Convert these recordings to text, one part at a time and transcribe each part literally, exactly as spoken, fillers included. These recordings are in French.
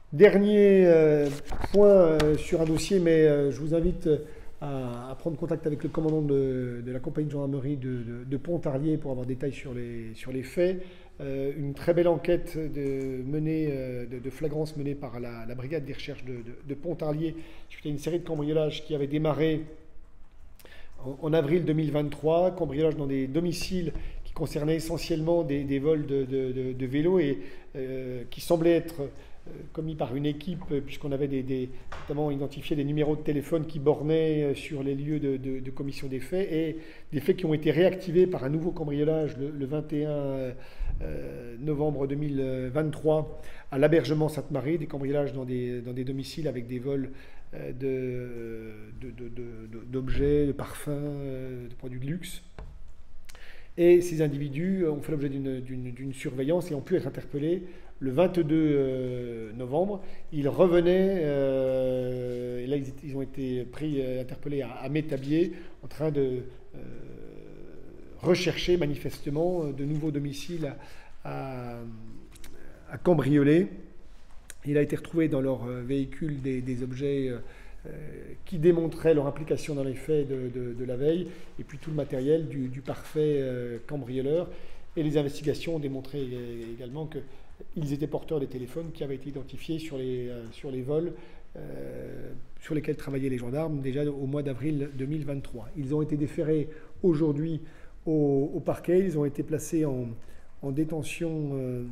Dernier euh, point euh, sur un dossier, mais euh, je vous invite à, à prendre contact avec le commandant de, de la compagnie de gendarmerie de, de, de Pontarlier pour avoir des détails sur les, sur les faits. Euh, une très belle enquête de, menée, euh, de, de flagrance menée par la, la brigade des recherches de, de, de Pontarlier suite à une série de cambriolages qui avait démarré en, en avril deux mille vingt-trois, cambriolages dans des domiciles qui concernaient essentiellement des, des vols de, de, de, de vélos et euh, qui semblaient être commis par une équipe, puisqu'on avait des, des, notamment identifié des numéros de téléphone qui bornaient sur les lieux de, de, de commission des faits, et des faits qui ont été réactivés par un nouveau cambriolage le, le vingt et un novembre deux mille vingt-trois à l'Abergement Sainte-Marie, des cambriolages dans des, dans des domiciles avec des vols de, de, de, de, d'objets, de parfums, de produits de luxe. Et ces individus ont fait l'objet d'une, d'une, d'une surveillance et ont pu être interpellés le vingt-deux novembre. Ils revenaient, euh, et là ils, ils ont été pris, euh, interpellés à, à Métabier, en train de euh, rechercher manifestement de nouveaux domiciles à, à, à cambrioler. Il a été retrouvé dans leur véhicule des, des objets euh, qui démontraient leur implication dans les faits de, de, de la veille, et puis tout le matériel du, du parfait euh, cambrioleur. Et les investigations ont démontré également qu'ils étaient porteurs des téléphones qui avaient été identifiés sur les, euh, sur les vols euh, sur lesquels travaillaient les gendarmes déjà au mois d'avril deux mille vingt-trois. Ils ont été déférés aujourd'hui au, au parquet, ils ont été placés en, en détention, euh,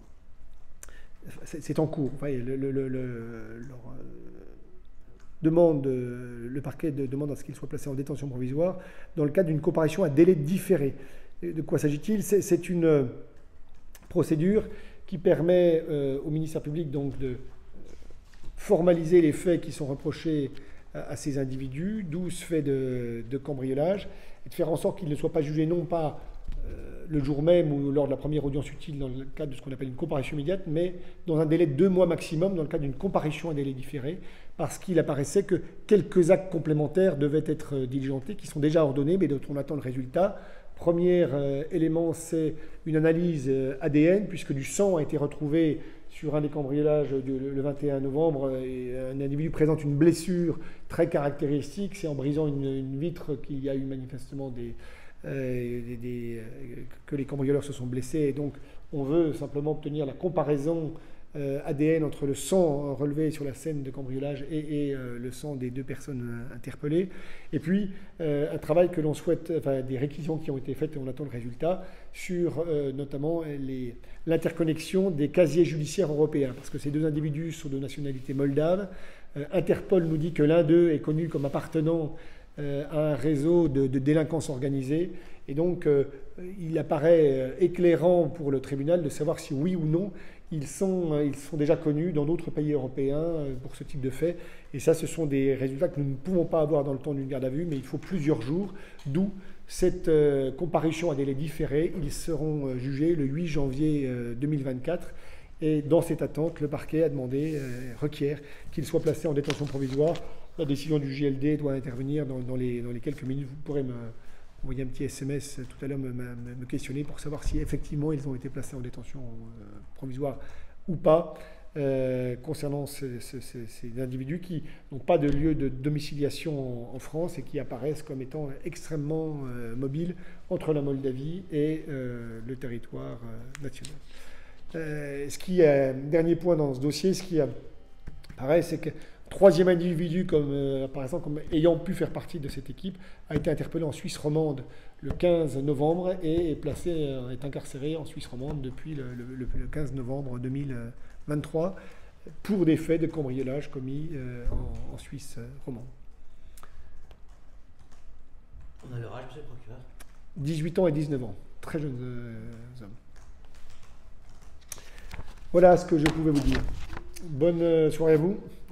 c'est en cours, voyez, le, le, le, le, leur, demande, le parquet demande à ce qu'ils soient placés en détention provisoire dans le cadre d'une comparution à délai différé. De quoi s'agit-il? C'est une procédure qui permet euh, au ministère public donc de formaliser les faits qui sont reprochés à, à ces individus, douze faits de, de cambriolage, et de faire en sorte qu'ils ne soient pas jugés non pas euh, le jour même ou lors de la première audience utile dans le cadre de ce qu'on appelle une comparution immédiate, mais dans un délai de deux mois maximum dans le cadre d'une comparution à délai différé, parce qu'il apparaissait que quelques actes complémentaires devaient être diligentés, qui sont déjà ordonnés, mais dont on attend le résultat. Premier euh, élément, c'est une analyse euh, A D N, puisque du sang a été retrouvé sur un des cambriolages du, le vingt et un novembre, et un individu présente une blessure très caractéristique, c'est en brisant une, une vitre qu'il y a eu manifestement des, euh, des, des, euh, que les cambrioleurs se sont blessés, et donc on veut simplement obtenir la comparaison Euh, A D N entre le sang relevé sur la scène de cambriolage et, et euh, le sang des deux personnes euh, interpellées. Et puis, euh, un travail que l'on souhaite, enfin, des réquisitions qui ont été faites et on attend le résultat, sur euh, notamment l'interconnexion des casiers judiciaires européens. Parce que ces deux individus sont de nationalité moldave. Euh, Interpol nous dit que l'un d'eux est connu comme appartenant euh, à un réseau de, de délinquance organisée. Et donc, euh, il apparaît euh, éclairant pour le tribunal de savoir si oui ou non Ils sont, ils sont déjà connus dans d'autres pays européens pour ce type de fait. Et ça, ce sont des résultats que nous ne pouvons pas avoir dans le temps d'une garde à vue, mais il faut plusieurs jours, d'où cette euh, comparution à délai différé. Ils seront euh, jugés le huit janvier euh, deux mille vingt-quatre. Et dans cette attente, le parquet a demandé, euh, requiert, qu'ils soient placés en détention provisoire. La décision du J L D doit intervenir dans, dans, les, dans les quelques minutes. Vous pourrez me envoyer un petit S M S tout à l'heure, me, me, me questionner pour savoir si effectivement ils ont été placés en détention euh, provisoire ou pas, euh, concernant ce, ce, ce, ces individus qui n'ont pas de lieu de domiciliation en, en France et qui apparaissent comme étant extrêmement euh, mobiles entre la Moldavie et euh, le territoire euh, national. Euh, ce qui est, dernier point dans ce dossier, ce qui apparaît, c'est que troisième individu, comme, euh, par exemple, comme ayant pu faire partie de cette équipe, a été interpellé en Suisse romande le quinze novembre et est placé, euh, est incarcéré en Suisse romande depuis le, le, le quinze novembre deux mille vingt-trois pour des faits de cambriolage commis euh, en, en Suisse romande. On a leur âge, monsieur le procureur? dix-huit ans et dix-neuf ans, très jeunes euh, hommes. Voilà ce que je pouvais vous dire. Bonne soirée à vous.